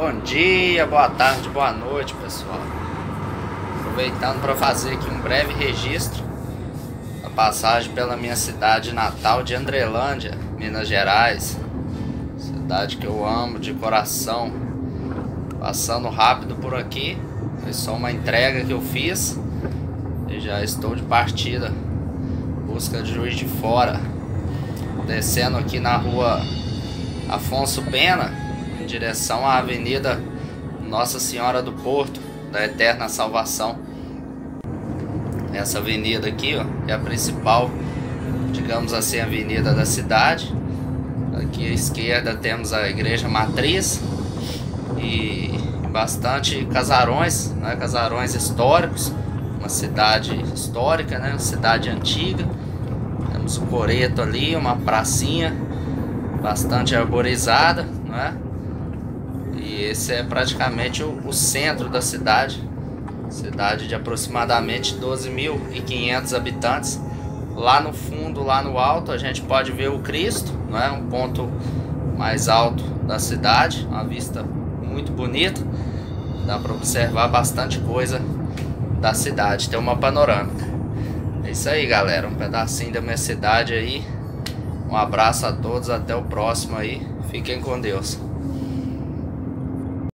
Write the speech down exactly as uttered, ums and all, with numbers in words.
Bom dia, boa tarde, boa noite, pessoal. Aproveitando para fazer aqui um breve registro da passagem pela minha cidade natal de Andrelândia, Minas Gerais. Cidade que eu amo de coração. Passando rápido por aqui. Foi só uma entrega que eu fiz e já estou de partida. Busca de Juiz de Fora. Descendo aqui na rua Afonso Pena, em direção à Avenida Nossa Senhora do Porto, da Eterna Salvação. Essa avenida aqui, ó, é a principal, digamos assim, avenida da cidade. Aqui à esquerda temos a Igreja Matriz e bastante casarões, né, casarões históricos. Uma cidade histórica, né, uma cidade antiga. Temos o coreto ali, uma pracinha bastante arborizada, não é? E esse é praticamente o, o centro da cidade. Cidade de aproximadamente doze mil e quinhentos habitantes. Lá no fundo, lá no alto, a gente pode ver o Cristo, não é? Um ponto mais alto da cidade, uma vista muito bonita. Dá para observar bastante coisa da cidade, tem uma panorâmica. É isso aí, galera, um pedacinho da minha cidade aí. Um abraço a todos, até o próximo aí. Fiquem com Deus.